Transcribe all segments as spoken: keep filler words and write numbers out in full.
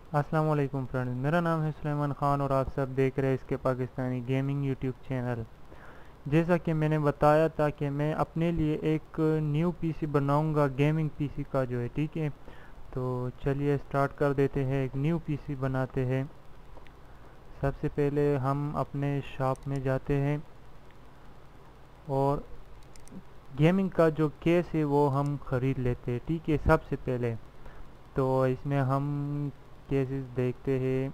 अस्सलाम वालेकुम फ्रेंड्स, मेरा नाम है सुलेमान ख़ान और आप सब देख रहे हैं इसके पाकिस्तानी गेमिंग यूट्यूब चैनल। जैसा कि मैंने बताया था कि मैं अपने लिए एक न्यू पीसी बनाऊंगा, गेमिंग पीसी का जो है, ठीक है। तो चलिए स्टार्ट कर देते हैं, एक न्यू पीसी बनाते हैं। सबसे पहले हम अपने शॉप में जाते हैं और गेमिंग का जो केस है वो हम ख़रीद लेते हैं, ठीक है। सबसे पहले तो इसमें हम केसेस देखते हैं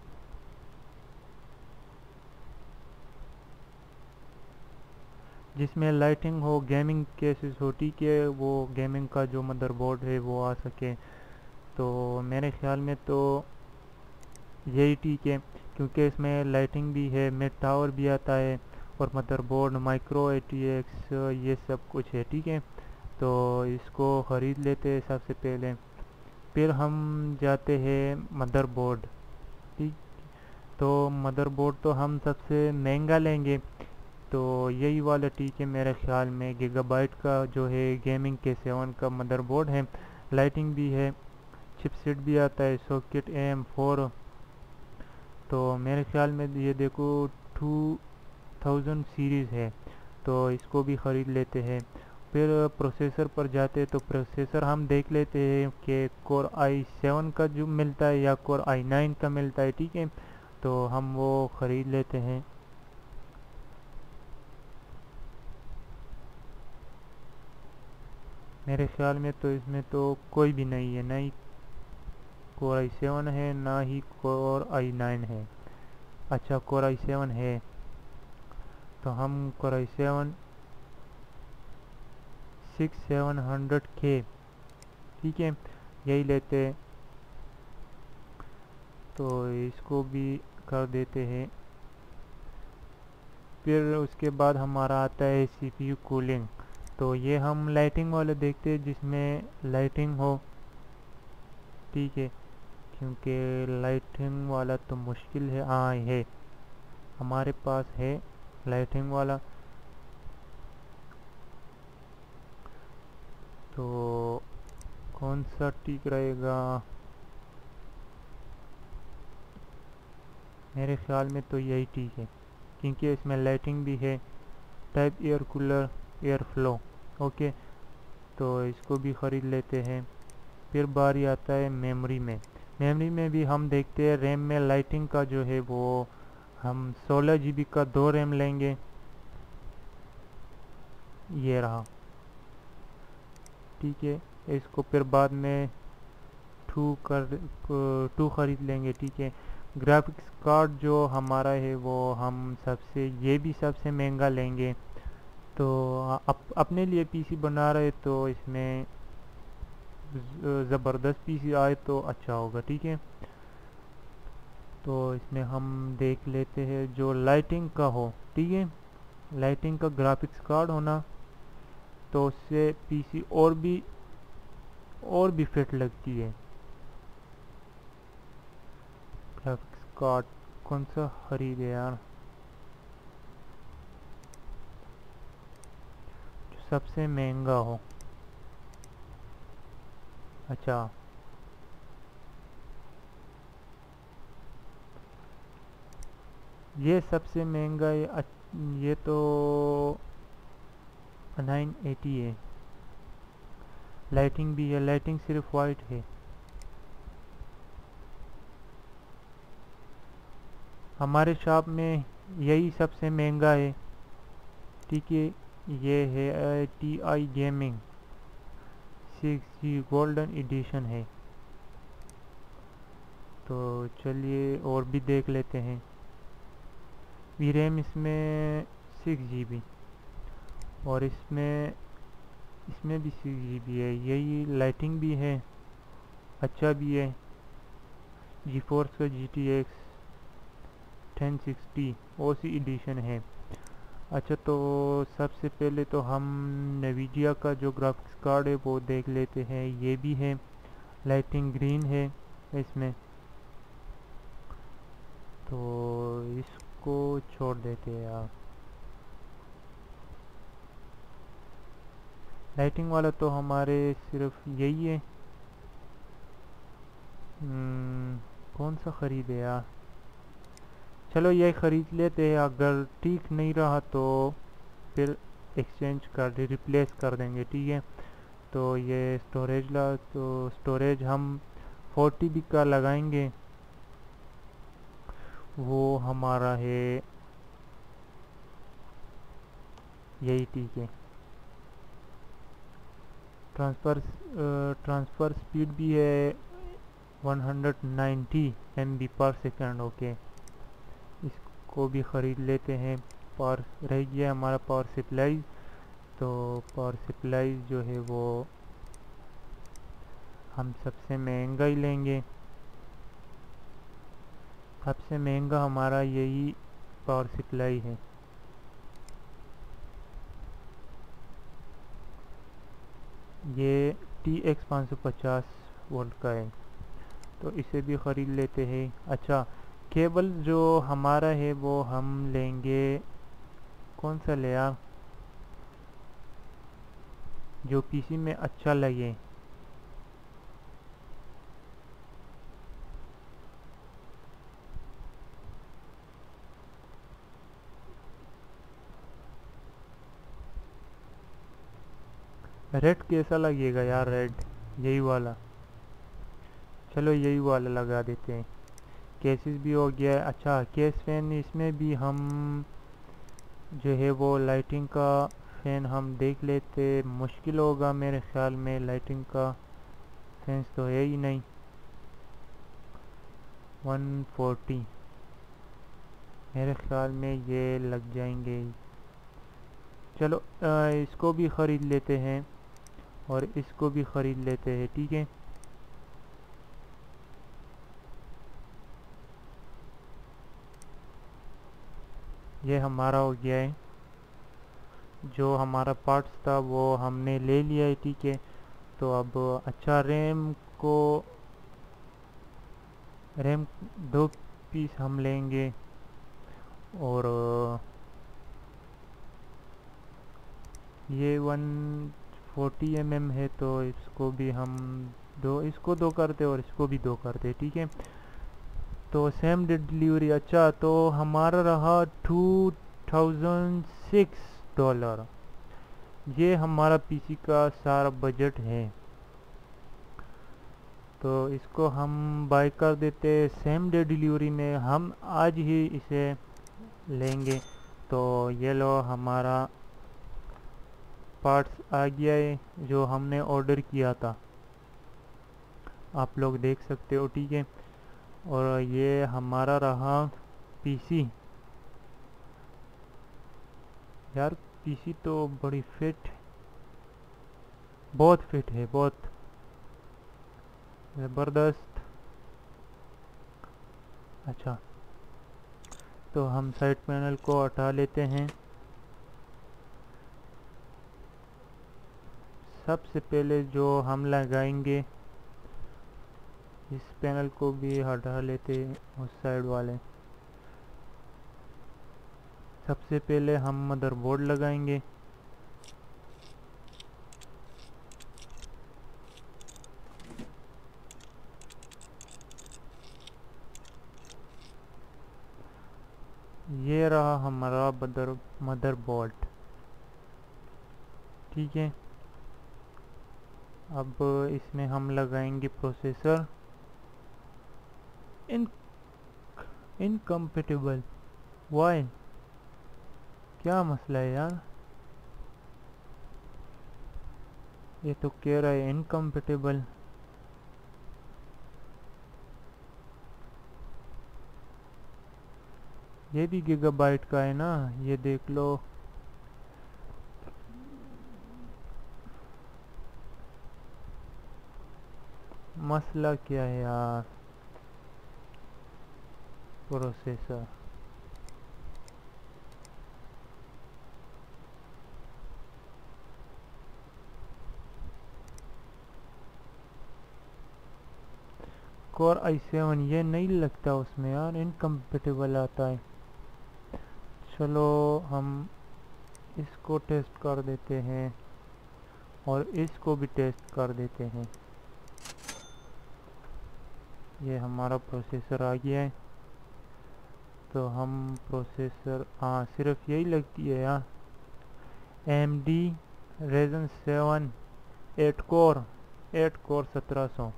जिसमें लाइटिंग हो, गेमिंग केसेस हो, ठीक है। वो गेमिंग का जो मदरबोर्ड है वो आ सके, तो मेरे ख्याल में तो यही ठीक है, क्योंकि इसमें लाइटिंग भी है, मिड टावर भी आता है और motherboard micro A T X ये सब कुछ है, ठीक है। तो इसको ख़रीद लेते हैं सबसे पहले। फिर हम जाते हैं मदरबोर्ड, ठीक। तो मदरबोर्ड तो हम सबसे महंगा लेंगे, तो यही वाला ठीक है मेरे ख्याल में। गीगाबाइट का जो है गेमिंग के सेवन का मदरबोर्ड है, लाइटिंग भी है, चिपसेट भी आता है, सॉकेट ए एम फोर। तो मेरे ख्याल में ये देखो टू थाउजेंड सीरीज़ है, तो इसको भी ख़रीद लेते हैं। फिर प्रोसेसर पर जाते हैं, तो प्रोसेसर हम देख लेते हैं कि कोर आई सेवन का जो मिलता है या कोर आई नाइन का मिलता है, ठीक है। तो हम वो ख़रीद लेते हैं। मेरे ख्याल में तो इसमें तो कोई भी नहीं है, ना ही कोर आई सेवन है ना ही कोर आई नाइन है। अच्छा, कोर आई सेवन है, तो हम core i seven six seven hundred K, ठीक है, यही लेते हैं। तो इसको भी कर देते हैं। फिर उसके बाद हमारा आता है सीपीयू कूलिंग। तो ये हम लाइटिंग वाले देखते हैं जिसमें लाइटिंग हो, ठीक है, क्योंकि लाइटिंग वाला तो मुश्किल है। हाँ है, हमारे पास है लाइटिंग वाला। तो कौन सा ठीक रहेगा? मेरे ख्याल में तो यही ठीक है, क्योंकि इसमें लाइटिंग भी है, type air cooler, air flow. Okay, तो इसको भी ख़रीद लेते हैं। फिर बारी आता है मेमोरी में। मेमोरी में भी हम देखते हैं, रैम में लाइटिंग का जो है वो हम सोलह जी बी का दो रैम लेंगे, ये रहा, ठीक है। इसको फिर बाद में टू कर टू ख़रीद लेंगे, ठीक है। ग्राफिक्स कार्ड जो हमारा है वो हम सबसे ये भी सबसे महंगा लेंगे। तो अप, अपने लिए पीसी बना रहे तो इसमें ज़बरदस्त पीसी आए तो अच्छा होगा, ठीक है। तो इसमें हम देख लेते हैं जो लाइटिंग का हो, ठीक है। लाइटिंग का ग्राफिक्स कार्ड होना, तो उससे पीसी और भी और भी फिट लगती है। ग्राफिक्स कार्ड कौन सा खरीदे यार, जो सबसे महंगा हो। अच्छा, ये सबसे महंगा है। अच- ये तो नाइन एटी है, लाइटिंग भी है, लाइटिंग सिर्फ वाइट है। हमारे शॉप में यही सबसे महंगा है, ठीक है। ये है T I gaming six G golden edition है। तो चलिए और भी देख लेते हैं। वी रैम इसमें सिक्स जी बी, और इसमें इसमें भी सिक्स जी बी है, यही लाइटिंग भी है, अच्छा भी है। जी फोर्स का G T X ten sixty O C edition है। अच्छा, तो सबसे पहले तो हम नेविडिया का जो ग्राफिक्स कार्ड है वो देख लेते हैं। ये भी है, लाइटिंग ग्रीन है इसमें, तो इसको छोड़ देते हैं यार। लाइटिंग वाला तो हमारे सिर्फ यही है। हम्म, कौन सा ख़रीदे यार, चलो ये ख़रीद लेते हैं, अगर ठीक नहीं रहा तो फिर एक्सचेंज कर दे रिप्लेस कर देंगे, ठीक है। तो ये स्टोरेज ला, तो स्टोरेज हम फोर्टी बी का लगाएंगे, वो हमारा है यही, ठीक है। ट्रांसफ़र ट्रांसफ़र स्पीड भी है one hundred ninety M B per second, okay. इसको भी ख़रीद लेते हैं। पावर रह गया हमारा पावर सप्लाई, तो पावर सप्लाई जो है वो हम सबसे महंगा ही लेंगे, सबसे महंगा हमारा यही पावर सप्लाई है। ये टी एक्स पाँच सौ पचास वोल्ट का है, तो इसे भी ख़रीद लेते हैं। अच्छा, केबल जो हमारा है वो हम लेंगे, कौन सा ले यार, जो पीसी में अच्छा लगे। रेड कैसा लगेगा यार, रेड यही वाला, चलो यही वाला लगा देते हैं। केसेस भी हो गया है। अच्छा, केस फैन इसमें भी हम जो है वो लाइटिंग का फैन हम देख लेते, मुश्किल होगा मेरे ख्याल में, लाइटिंग का फैंस तो है ही नहीं। वन फोर्टी मेरे ख्याल में ये लग जाएंगे, चलो आ, इसको भी ख़रीद लेते हैं और इसको भी ख़रीद लेते हैं, ठीक है। ये हमारा हो गया है, जो हमारा पार्ट्स था वो हमने ले लिया है, ठीक है। तो अब अच्छा, रैम को रैम दो पीस हम लेंगे, और ये वन फोर्टी एम एम है, तो इसको भी हम दो, इसको दो करते और इसको भी दो करते, ठीक है। तो सेम डे डिलीवरी, अच्छा तो हमारा रहा टू थाउजेंड सिक्स डॉलर, ये हमारा पीसी का सारा बजट है। तो इसको हम बाय कर देते सेम डे डिलीवरी में, हम आज ही इसे लेंगे। तो ये लो हमारा पार्ट्स आ गया है जो हमने ऑर्डर किया था, आप लोग देख सकते हो, ठीक है। और ये हमारा रहा पीसी, यार पीसी तो बड़ी फिट, बहुत फिट है, बहुत ज़बरदस्त। अच्छा, तो हम साइड पैनल को हटा लेते हैं। सबसे पहले जो हम लगाएंगे, इस पैनल को भी हटा लेते हैं, उस साइड वाले। सबसे पहले हम मदरबोर्ड लगाएंगे, ये रहा हमारा मदर मदरबोर्ड, ठीक है। अब इसमें हम लगाएंगे प्रोसेसर, इन इनकम्पेटिबल, वाई, क्या मसला है यार, ये तो कह रहा है इनकम्पेटिबल। ये भी गीगाबाइट का है ना, ये देख लो। मसला क्या है यार, प्रोसेसर, कोर आई सेवन ये नहीं लगता उसमें यार, इनकम्पेटिबल आता है। चलो हम इसको टेस्ट कर देते हैं और इसको भी टेस्ट कर देते हैं। ये हमारा प्रोसेसर आ गया है। तो हम प्रोसेसर, हाँ सिर्फ यही लगती है यार, M D Ryzen seven eight core eight core सत्रह सौ।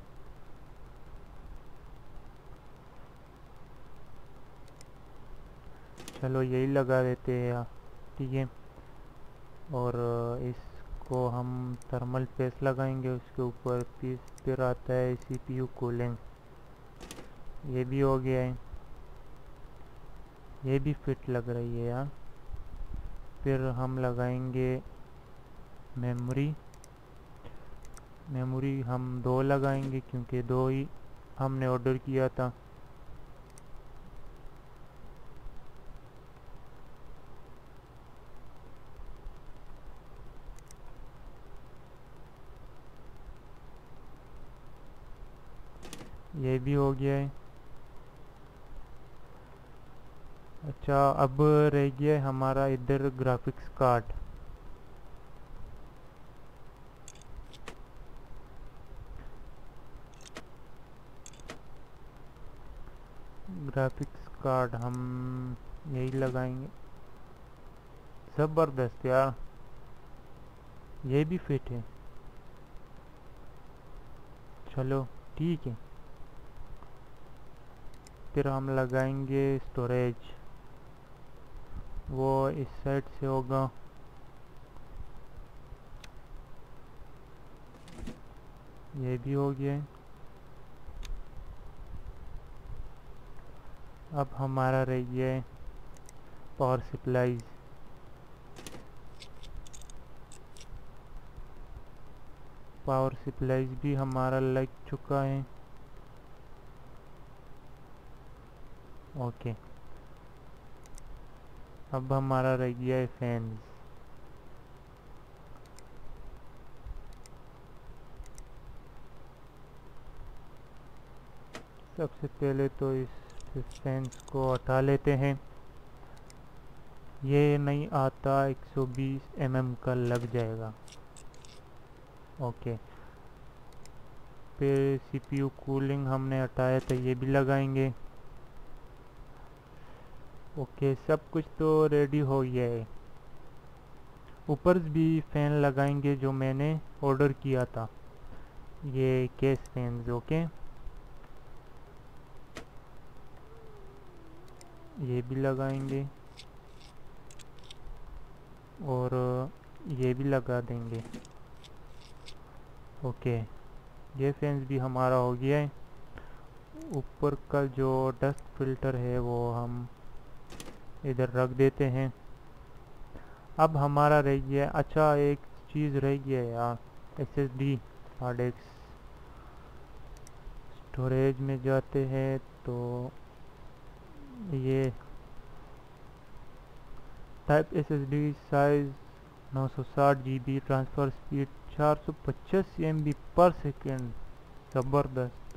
चलो यही लगा देते हैं यार, ठीक है। और इसको हम थर्मल पेस्ट लगाएंगे उसके ऊपर, फिर फिर आता है सीपीयू कूलिंग। ये भी हो गया है, ये भी फिट लग रही है यार। फिर हम लगाएंगे मेमोरी। मेमोरी हम दो लगाएंगे क्योंकि दो ही हमने ऑर्डर किया था। ये भी हो गया है। अच्छा, अब रह गया है हमारा इधर ग्राफिक्स कार्ड। ग्राफिक्स कार्ड हम यही लगाएंगे। ज़बरदस्त यार, ये भी फिट है। चलो ठीक है। फिर हम लगाएंगे स्टोरेज, वो इस साइड से होगा। ये भी हो गया है। अब हमारा रह गया है पावर सप्लाईज। पावर सप्लाईज भी हमारा लग चुका है। ओके, अब हमारा रह गया है फैंस। सबसे पहले तो इस फैंस को हटा लेते हैं। ये नहीं आता, एक सौ बीस एम एम का लग जाएगा। ओके, फिर सीपीयू कूलिंग हमने हटाया था, ये भी लगाएंगे। ओके, सब कुछ तो रेडी हो गया है। ऊपर भी फैन लगाएंगे जो मैंने ऑर्डर किया था, ये केस फैंस। ओके, ये भी लगाएंगे और ये भी लगा देंगे। ओके, ये फैंस भी हमारा हो गया है। ऊपर का जो डस्ट फिल्टर है वो हम इधर रख देते हैं। अब हमारा रह गया, अच्छा एक चीज़ रह गया यार, एसएसडी हार्ड डिस्क। स्टोरेज में जाते हैं तो ये टाइप एसएसडी साइज नौ सौ साठ जी बी, ट्रांसफ़र स्पीड चार सौ पचास एम बी पर सेकेंड। ज़बरदस्त,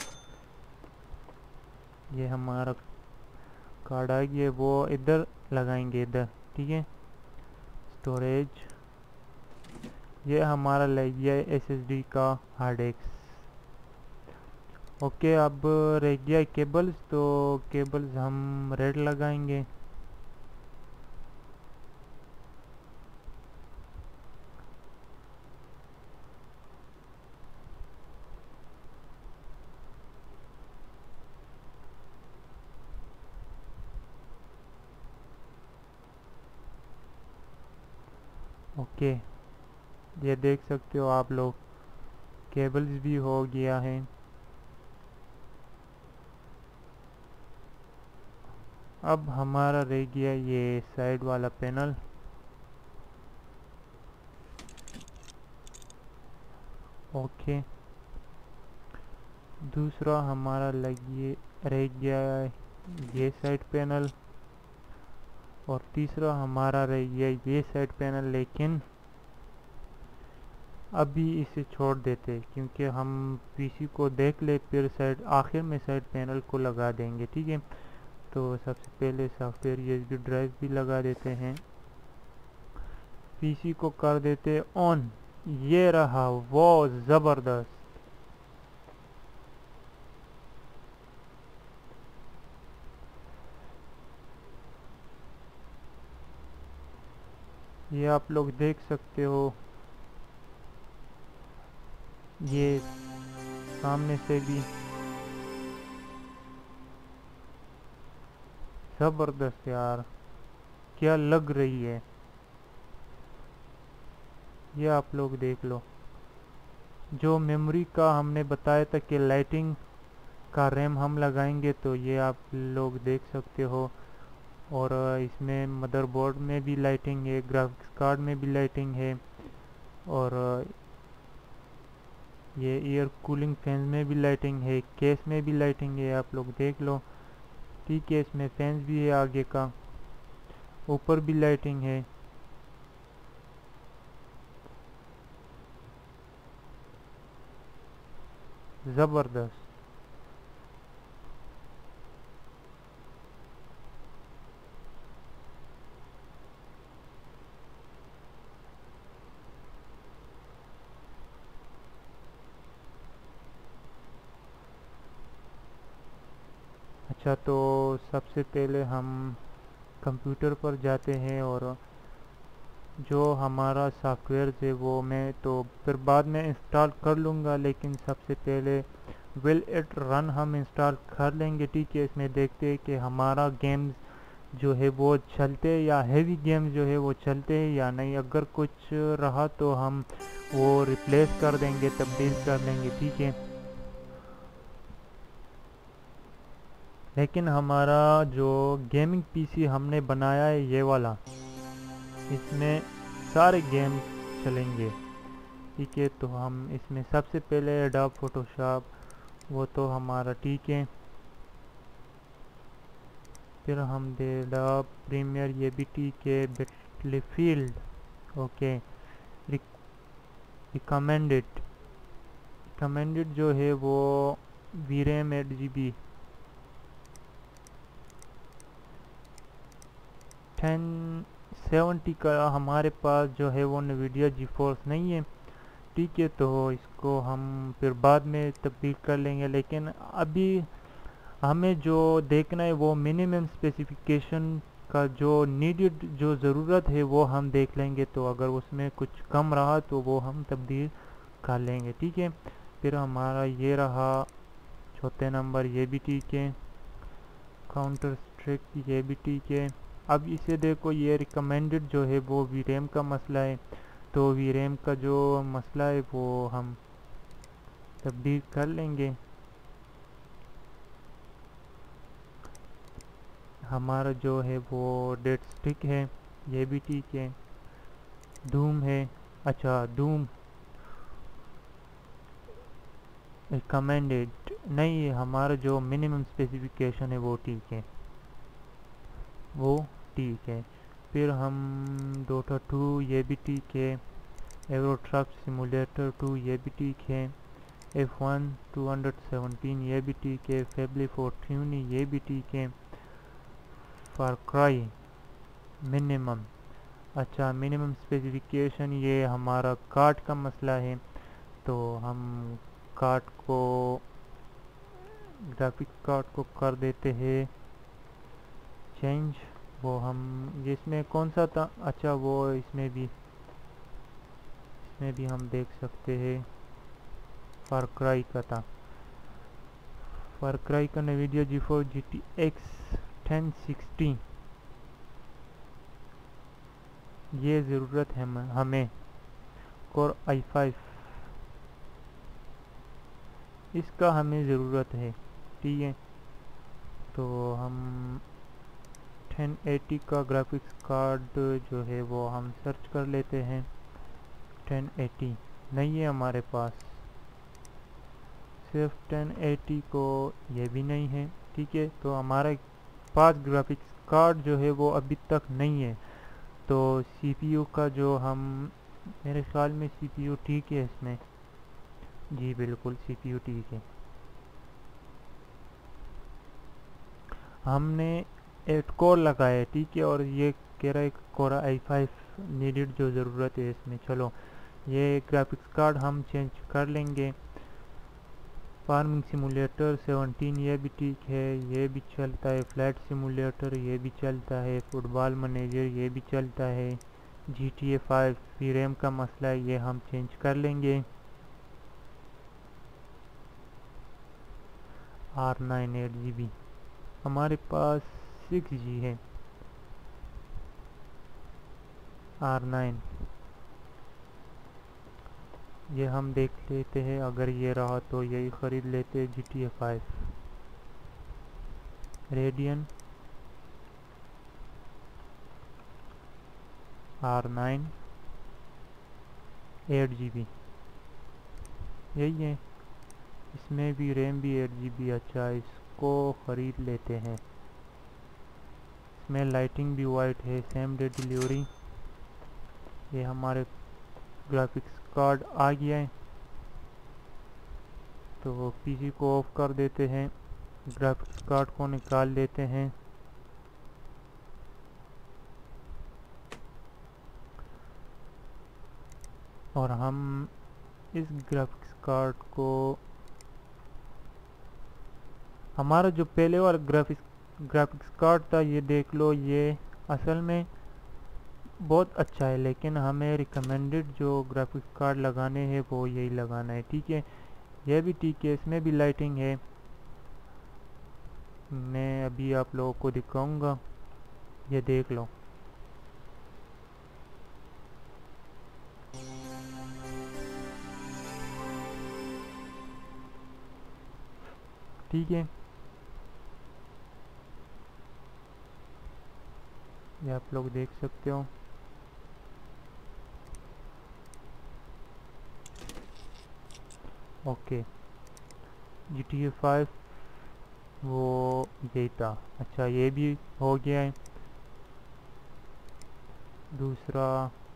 ये हमारा कार्ड आ गया, वो इधर लगाएंगे इधर, ठीक है। स्टोरेज, ये हमारा लग गया है एसएसडी का हार्ड डिस्क। ओके, अब रह गया केबल्स, तो केबल्स हम रेड लगाएंगे। ओके, ये देख सकते हो आप लोग, केबल्स भी हो गया है। अब हमारा रह गया ये साइड वाला पैनल। ओके, दूसरा हमारा लगिए रह गया है ये साइड पैनल, और तीसरा हमारा रह गया ये साइड पैनल। लेकिन अभी इसे छोड़ देते क्योंकि हम पीसी को देख ले, फिर साइड आखिर में साइड पैनल को लगा देंगे, ठीक है। तो सबसे पहले सॉफ्टवेयर यूएसबी ड्राइव भी लगा देते हैं, पीसी को कर देते ऑन। ये रहा वो ज़बरदस्त, ये आप लोग देख सकते हो, ये सामने से भी ज़बरदस्त यार, क्या लग रही है। ये आप लोग देख लो, जो मेमोरी का हमने बताया था कि लाइटिंग का रैम हम लगाएंगे, तो ये आप लोग देख सकते हो। और इसमें मदरबोर्ड में भी लाइटिंग है, ग्राफिक्स कार्ड में भी लाइटिंग है, और ये एयर कूलिंग फैन में भी लाइटिंग है, केस में भी लाइटिंग है, आप लोग देख लो। ठीक है, इसमें फैंस भी है आगे का, ऊपर भी लाइटिंग है। ज़बरदस्त। अच्छा, तो सबसे पहले हम कंप्यूटर पर जाते हैं, और जो हमारा सॉफ्टवेयर है वो मैं तो फिर बाद में इंस्टॉल कर लूँगा, लेकिन सबसे पहले विल इट रन हम इंस्टॉल कर लेंगे। ठीक है, इसमें देखते हैं कि हमारा गेम्स जो है वो चलते हैं, या हैवी गेम्स जो है वो चलते हैं या नहीं। अगर कुछ रहा तो हम वो रिप्लेस कर देंगे, तब्दील कर लेंगे। ठीक है, लेकिन हमारा जो गेमिंग पीसी हमने बनाया है ये वाला, इसमें सारे गेम्स चलेंगे। ठीक है, तो हम इसमें सबसे पहले एडोब फोटोशॉप, वो तो हमारा ठीक है। फिर हम दे एडोब प्रीमियर, ये भी ठीक है। Battlefield, okay. रिकमेंडेड रिकमेंडेड जो है वो V RAM eight G B ten seventy का हमारे पास जो है वो NVIDIA GeForce नहीं है। ठीक है, तो इसको हम फिर बाद में तब्दील कर लेंगे, लेकिन अभी हमें जो देखना है वो मिनिमम स्पेसिफिकेशन का जो नीडेड, जो ज़रूरत है वो हम देख लेंगे। तो अगर उसमें कुछ कम रहा तो वो हम तब्दील कर लेंगे। ठीक है, फिर हमारा ये रहा चौथे नंबर, ये भी ठीक है। काउंटर स्ट्राइक, ये भी ठीक है। अब इसे देखो, ये रिकमेंडेड जो है वो वी रैम का मसला है, तो वी रैम का जो मसला है वो हम तब्दील कर लेंगे। हमारा जो है वो डेड स्टिक है, ये भी ठीक है। धूम है, अच्छा धूम रिकमेंडेड नहीं है, हमारा जो मिनिमम स्पेसिफिकेशन है वो ठीक है, वो ठीक है। फिर हम डोटा टू, ये भी ठीक है। एवरो ट्रक सिमुलेटर टू, ये भी ठीक है। F one two hundred seventeen, ये भी ठीक है। फेबली फोर्टीन, ये भी ठीक है। फार क्राई मिनिमम, अच्छा मिनिमम स्पेसिफिकेशन, ये हमारा कार्ड का मसला है, तो हम कार्ड को, ग्राफिक कार्ड को कर देते हैं चेंज। वो हम जिसमें कौन सा था, अच्छा वो इसमें भी इसमें भी हम देख सकते हैं, फार क्राई का था। फार क्राई का NVIDIA GeForce G T X ten sixty, ये ज़रूरत है हमें। कोर आई फाइव, इसका हमें ज़रूरत है। ठीक है, तो हम टेन एटी का ग्राफिक्स कार्ड जो है वो हम सर्च कर लेते हैं। टेन एटी नहीं है हमारे पास, सिर्फ टेन एटी को ये भी नहीं है। ठीक है, तो हमारे पास ग्राफिक्स कार्ड जो है वो अभी तक नहीं है। तो सीपीयू का जो हम, मेरे ख्याल में सीपीयू ठीक है इसमें, जी बिल्कुल सीपीयू ठीक है। हमने एट कोर लगाया है, ठीक है, और ये कह रहा है कोरा आई फाइव नीडेड जो ज़रूरत है इसमें। चलो, ये ग्राफिक्स कार्ड हम चेंज कर लेंगे। फार्मिंग सिमुलेटर सेवनटीन, ये भी ठीक है, ये भी चलता है। फ्लाइट सिमुलेटर, ये भी चलता है। फुटबॉल मैनेजर, ये भी चलता है। G T A five V RAM का मसला है, ये हम चेंज कर लेंगे। R nine eight G B, हमारे पास सिक्स जी है। आर नाइन ये हम देख लेते हैं, अगर ये रहा तो यही ख़रीद लेते हैं। G T A five Radeon R nine eight G B, यही है। इसमें भी रैम भी एट जी बी, अच्छा इसको ख़रीद लेते हैं। इसमें लाइटिंग भी वाइट है, सेम डे डिलीवरी। ये हमारे ग्राफिक्स कार्ड आ गया है, तो पीसी को ऑफ कर देते हैं, ग्राफिक्स कार्ड को निकाल लेते हैं। और हम इस ग्राफिक्स कार्ड को, हमारा जो पहले वाला ग्राफिक्स ग्राफिक्स कार्ड था, ये देख लो, ये असल में बहुत अच्छा है, लेकिन हमें रिकमेंडेड जो ग्राफिक्स कार्ड लगाने हैं वो यही लगाना है, ठीक है। यह भी ठीक है, इसमें भी लाइटिंग है, मैं अभी आप लोगों को दिखाऊंगा, ये देख लो। ठीक है, ये आप लोग देख सकते हो। Okay, G T A five वो यही था, अच्छा ये भी हो गया है। दूसरा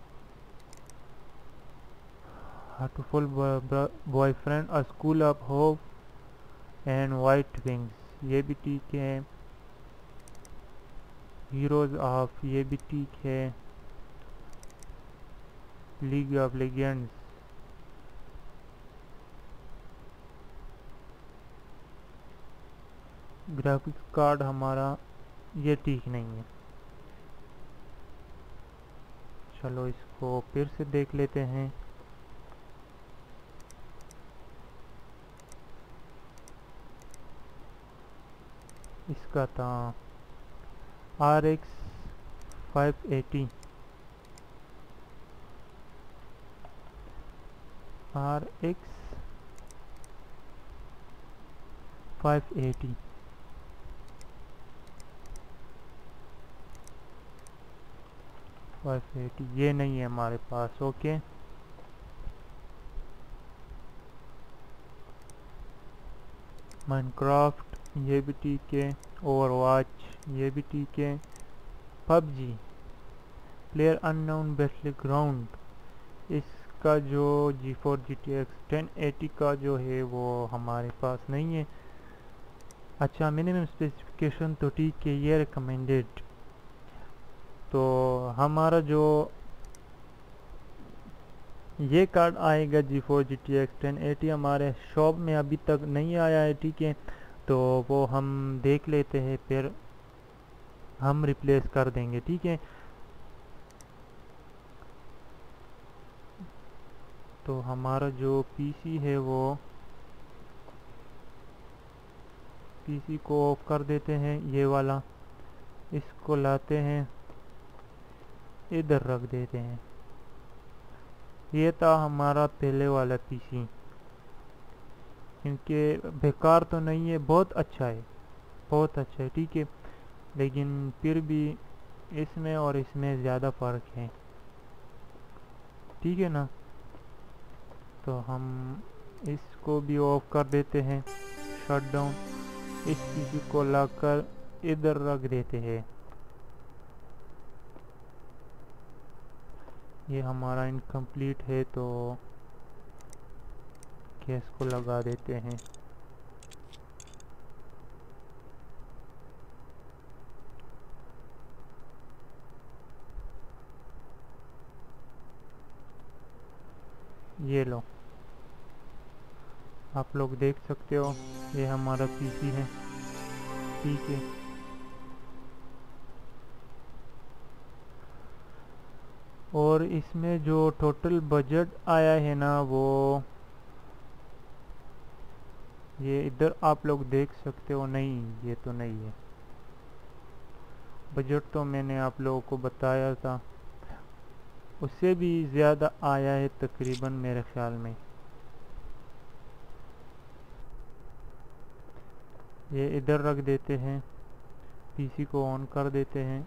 heartful boyfriend, a school of hope and white wings, ये भी ठीक है। हीरोज ऑफ, ये भी ठीक है। League of Legends, graphics card हमारा ये ठीक नहीं है। चलो इसको फिर से देख लेते हैं। इसका था R X five eighty, R X five eighty, five eighty ये नहीं है हमारे पास। ओके, माइनक्राफ्ट ये भी ठीक है। ओवरवॉच ये भी ठीक है। पबजी प्लेयर अननोन बैटलग्राउंड, इसका जो G four G T X ten eighty का जो है वो हमारे पास नहीं है। अच्छा, मिनिमम स्पेसिफिकेशन तो ठीक है, ये रिकमेंडेड। तो हमारा जो ये कार्ड आएगा G four G T X ten eighty हमारे शॉप में अभी तक नहीं आया है, ठीक है। तो वो हम देख लेते हैं, फिर हम रिप्लेस कर देंगे, ठीक है। तो हमारा जो पीसी है वो, पीसी को ऑफ कर देते हैं, ये वाला। इसको लाते हैं, इधर रख देते हैं। ये था हमारा पहले वाला पीसी, क्योंकि बेकार तो नहीं है, बहुत अच्छा है, बहुत अच्छा है, ठीक है। लेकिन फिर भी इसमें और इसमें ज़्यादा फ़र्क है, ठीक है ना। तो हम इसको भी ऑफ कर देते हैं, शट डाउन। इस पीसी को लाकर इधर रख देते हैं। ये हमारा इनकम्प्लीट है, तो गैस को लगा देते हैं। ये लो, आप लोग देख सकते हो, ये हमारा पीसी है, ठीक है। और इसमें जो टोटल बजट आया है ना, वो ये इधर आप लोग देख सकते हो। नहीं, ये तो नहीं है। बजट तो मैंने आप लोगों को बताया था, उससे भी ज़्यादा आया है तकरीबन मेरे ख्याल में। ये इधर रख देते हैं, पीसी को ऑन कर देते हैं।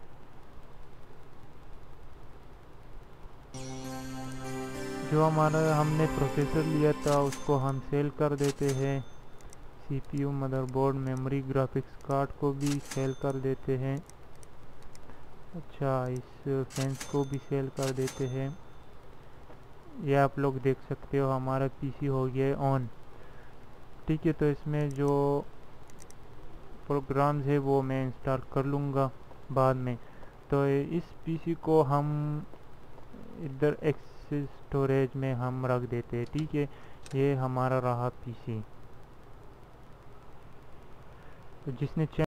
जो हमारा हमने प्रोसेसर लिया था उसको हम सेल कर देते हैं। CPU, motherboard, memory, graphics card को भी सेल कर देते हैं। अच्छा, इस फैंस को भी सेल कर देते हैं। ये आप लोग देख सकते हो हमारा पीसी हो गया है ऑन। ठीक है, तो इसमें जो प्रोग्राम्स है वो मैं इंस्टॉल कर लूँगा बाद में। तो इस पीसी को हम इधर एक्सेस स्टोरेज में हम रख देते हैं। ठीक है, ये हमारा रहा पीसी। तो जिसने